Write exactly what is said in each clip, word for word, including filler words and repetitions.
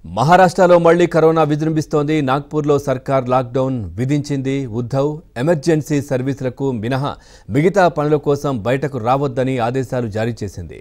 మహారాష్ట్రలో మళ్లీ కరోనా విజృంభిస్తోంది. నాగ్పూర్లో సర్కార్ లాక్డౌన్ విధించింది. ఉద్ధవ్ ఎమర్జెన్సీ సర్వీసులకు మినహా మిగతా పనుల కోసం బయటకు రావద్దని ఆదేశాలు జారీ చేసింది.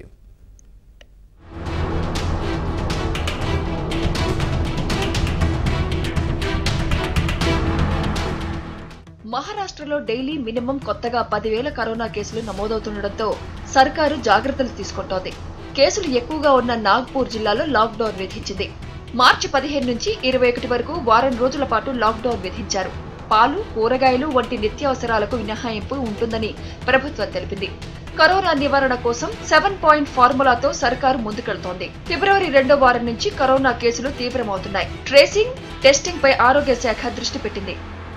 మహారాష్ట్రలో డైలీ మినిమం కొత్తగా పదివేల కరోనా కేసులు నమోదవుతుండటంతో సర్కారు జాగ్రత్తలు తీసుకుంటోంది. కేసులు ఎక్కువగా ఉన్న నాగ్పూర్ జిల్లాలో లాక్డౌన్ విధించింది. మార్చి పదిహేను నుంచి ఇరవై ఒకటి వరకు వారం రోజుల పాటు లాక్డౌన్ విధించారు. పాలు, కూరగాయలు వంటి నిత్యావసరాలకు మినహాయింపు ఉంటుందని ప్రభుత్వం తెలిపింది. కరోనా నివారణ కోసం సెవెన్ పాయింట్ ఫార్ములాతో సర్కారు ముందుకెళ్తోంది. ఫిబ్రవరి రెండో వారం నుంచి కరోనా కేసులు తీవ్రమవుతున్నాయి. ట్రేసింగ్, టెస్టింగ్ పై ఆరోగ్య శాఖ దృష్టి పెట్టింది.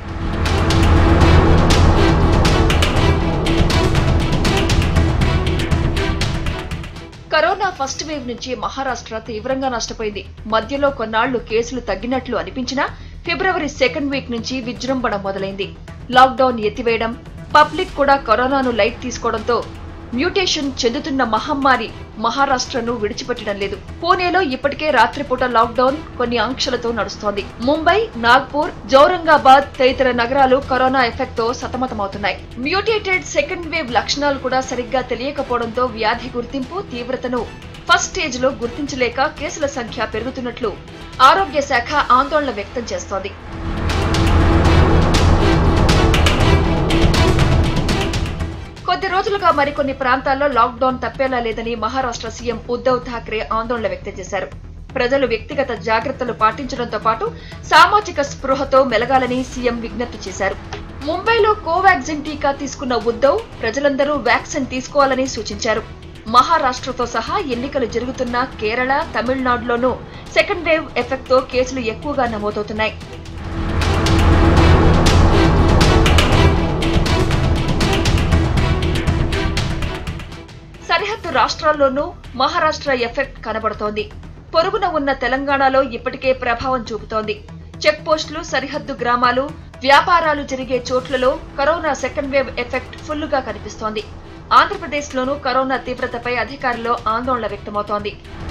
కరోనా ఫస్ట్ వేవ్ నుంచి మహారాష్ట్ర తీవ్రంగా నష్టపోయింది. మధ్యలో కొన్నాళ్లు కేసులు తగ్గినట్లు అనిపించినా ఫిబ్రవరి సెకండ్ వీక్ నుంచి విజృంభణ మొదలైంది. లాక్డౌన్ ఎత్తివేయడం, పబ్లిక్ కూడా కరోనాను లైట్ తీసుకోవడంతో మ్యూటేషన్ చెందుతున్న మహమ్మారి మహారాష్ట్రను విడిచిపెట్టడం లేదు. పూణేలో ఇప్పటికే రాత్రిపూట లాక్డౌన్ కొన్ని ఆంక్షలతో నడుస్తోంది. ముంబై, నాగ్పూర్, జౌరంగాబాద్ తదితర నగరాలు కరోనా ఎఫెక్ట్ తో సతమతమవుతున్నాయి. మ్యూటేటెడ్ సెకండ్ వేవ్ లక్షణాలు కూడా సరిగ్గా తెలియకపోవడంతో వ్యాధి గుర్తింపు, తీవ్రతను ఫస్ట్ స్టేజ్ లో గుర్తించలేక కేసుల సంఖ్య పెరుగుతున్నట్లు ఆరోగ్య శాఖ ఆందోళన వ్యక్తం చేస్తోంది. కొద్ది రోజులుగా మరికొన్ని ప్రాంతాల్లో లాక్డౌన్ తప్పేలా లేదని మహారాష్ట్ర సీఎం ఉద్ధవ్ ఠాక్రే ఆందోళన వ్యక్తం చేశారు. ప్రజలు వ్యక్తిగత జాగ్రత్తలు పాటించడంతో పాటు సామాజిక స్పృహతో మెలగాలని సీఎం విజ్ఞప్తి చేశారు. ముంబైలో కోవాక్సిన్ టీకా తీసుకున్న ఉద్ధవ్ ప్రజలందరూ వ్యాక్సిన్ తీసుకోవాలని సూచించారు. మహారాష్ట్రతో సహా ఎన్నికలు జరుగుతున్న కేరళ, తమిళనాడులోనూ సెకండ్ వేవ్ ఎఫెక్ట్ తో కేసులు ఎక్కువగా నమోదవుతున్నాయి. సరిహద్దు రాష్ట్రాల్లోనూ మహారాష్ట్ర ఎఫెక్ట్ కనబడుతోంది. పొరుగున ఉన్న తెలంగాణలో ఇప్పటికే ప్రభావం చూపుతోంది. చెక్ పోస్టులు, సరిహద్దు గ్రామాలు, వ్యాపారాలు జరిగే చోట్లలో కరోనా సెకండ్ వేవ్ ఎఫెక్ట్ ఫుల్లుగా కనిపిస్తోంది. ఆంధ్రప్రదేశ్లోనూ కరోనా తీవ్రతపై అధికారుల్లో ఆందోళన వ్యక్తమవుతోంది.